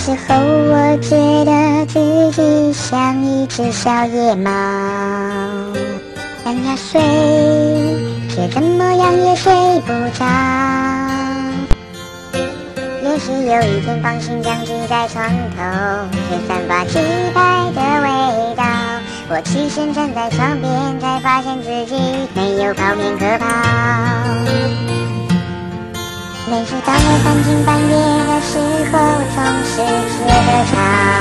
时候我觉得自己像一只小野猫，想要睡，却怎么样也睡不着。也许有一天放心将挤在床头，却散发期待的味道。我起身站在床边，才发现自己没有泡面可泡。每次当我半更半夜的时候，总是觉得吵。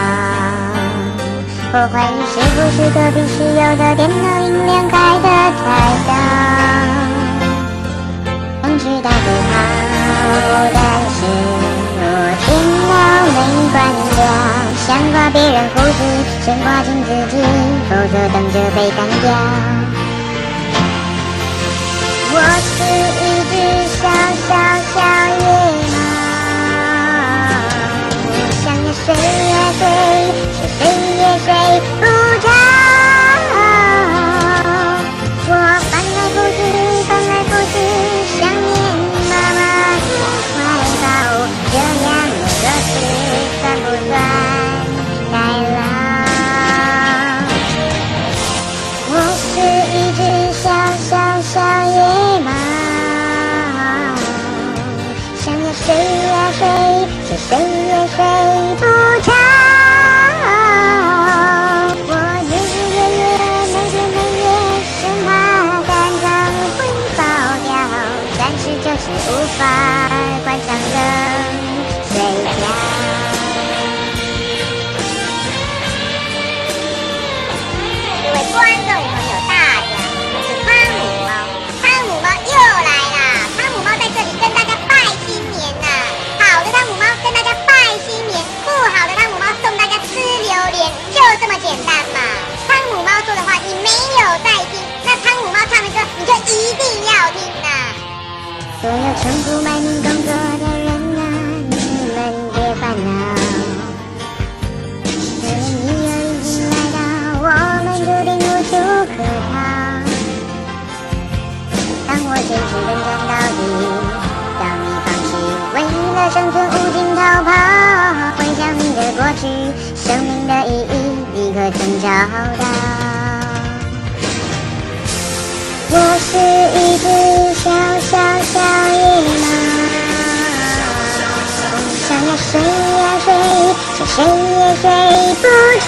我怀疑是不是隔壁室友的电脑音量开得太高，想知道最好，但是我电脑没关掉。想刮别人胡子，先刮进自己，否则等着被干掉。我是一只小野猫，想要睡呀睡，却睡也睡不着。我翻来覆去，想念妈妈的怀抱。这样的个事算不算代劳？我是一只小野猫，想要睡呀睡，却睡也睡不着。我日日夜夜，每天每夜，生怕肝脏会爆掉，但是就是无法关上灯睡觉。各位观众朋友，大家好，我是汤姆猫。汤姆猫又来啦！汤姆猫在这里跟大家拜新年呐！好的汤姆猫跟大家拜新年，不好的汤姆猫送大家吃榴莲，就这么简单嘛。汤姆猫说的话你没有在听，那汤姆猫唱的歌你就一定要听呐！所有称呼卖命工作的人啊，你们别烦恼，因为你又已经来到，我们注定无处可逃。当我坚持奋战到底，当你放弃为了生存无尽逃跑，回想你的过去，生命的意义你可曾找到？我是一只小野猫，想要睡呀睡，却睡也睡不着。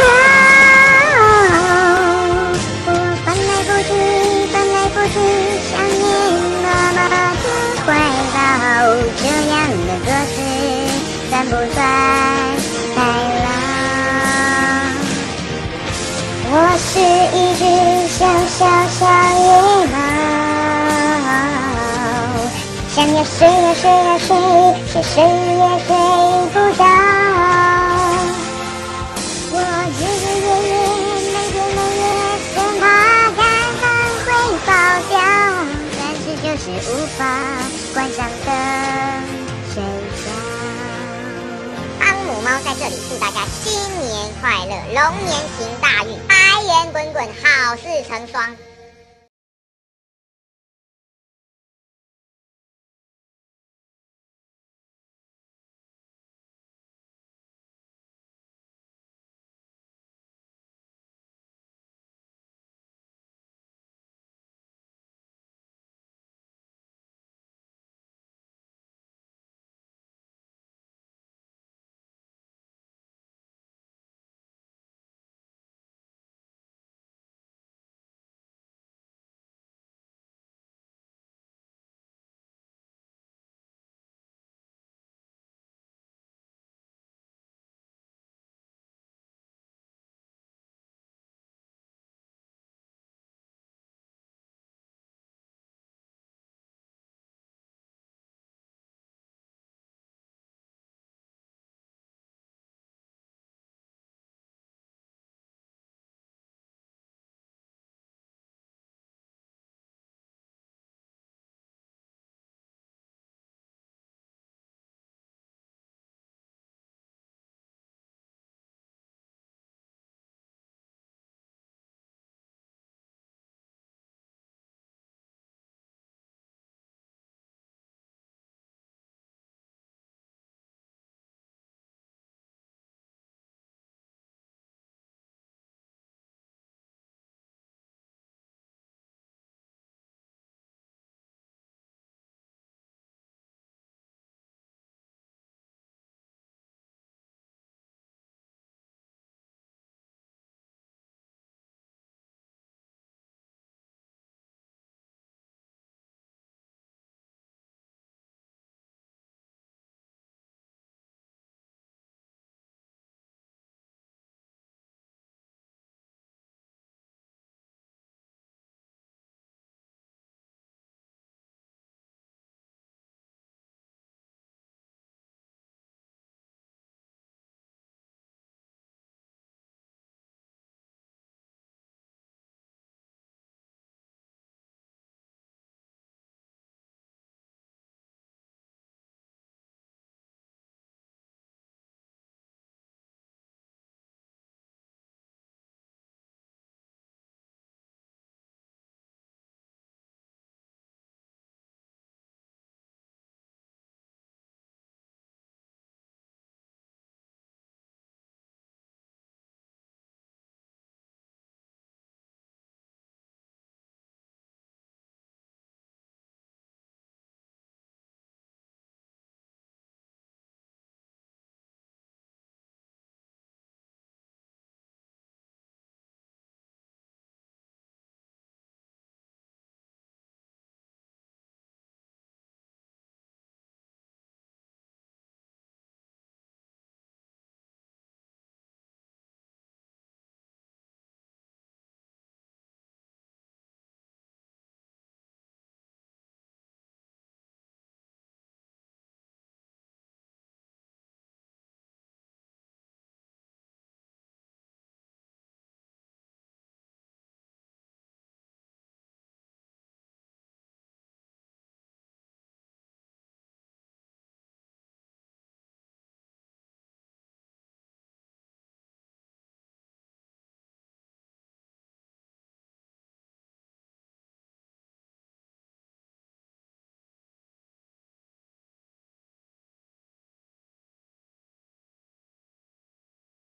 我翻来覆去，想念妈妈的怀抱。这样的个事算不算代劳？我是一只小野猫，想要睡呀睡，却睡也睡不着。我日日夜夜，每天每夜，生怕肝脏会爆掉，但是就是无法关上灯睡觉。汤姆猫在这里祝大家新年快乐，龙年行大运，财源滚滚，好事成双。